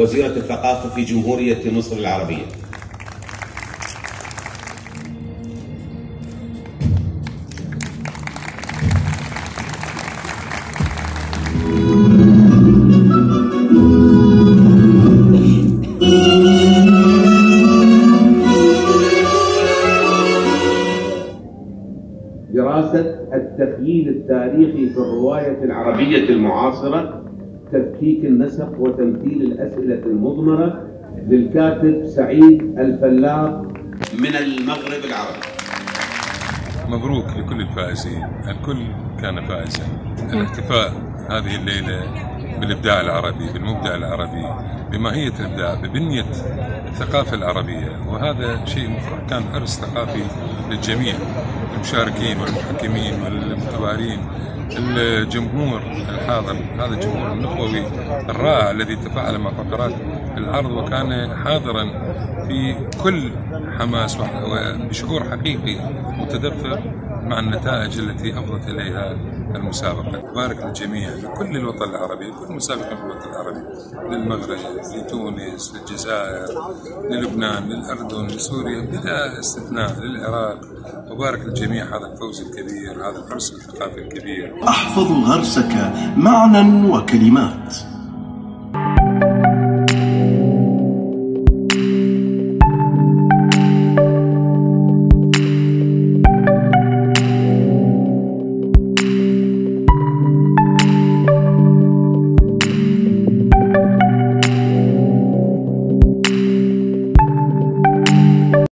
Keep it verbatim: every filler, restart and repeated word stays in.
وزيرة الثقافة في جمهورية مصر العربية. دراسة التخييل التاريخي في الرواية العربية المعاصرة، تفكيك النسق وتمثيل الأسئلة المضمرة، للكاتب سعيد الفلاق من المغرب العربي. مبروك لكل الفائزين، الكل كان فائزا. الاحتفاء هذه الليلة بالإبداع العربي، بالمبدع العربي، بماهية الإبداع، ببنية الثقافة العربية، وهذا شيء مفرح. كان عرس ثقافي للجميع، المشاركين والمحكمين والمتبارين، الجمهور الحاضر، هذا الجمهور النخوي الرائع الذي تفاعل مع فقرات العرض وكان حاضرا في كل حماس وبشعور حقيقي متدفق مع النتائج التي أفضت إليها المسابقة. بارك للجميع، لكل الوطن العربي، كل المسابقين في الوطن العربي، للمغرب، لتونس، للجزائر، للبنان، للأردن، لسوريا بلا استثناء، للعراق. وبارك للجميع هذا الفوز الكبير، هذا العرس الثقافي الكبير. أحفظ غرسك معنى وكلمات.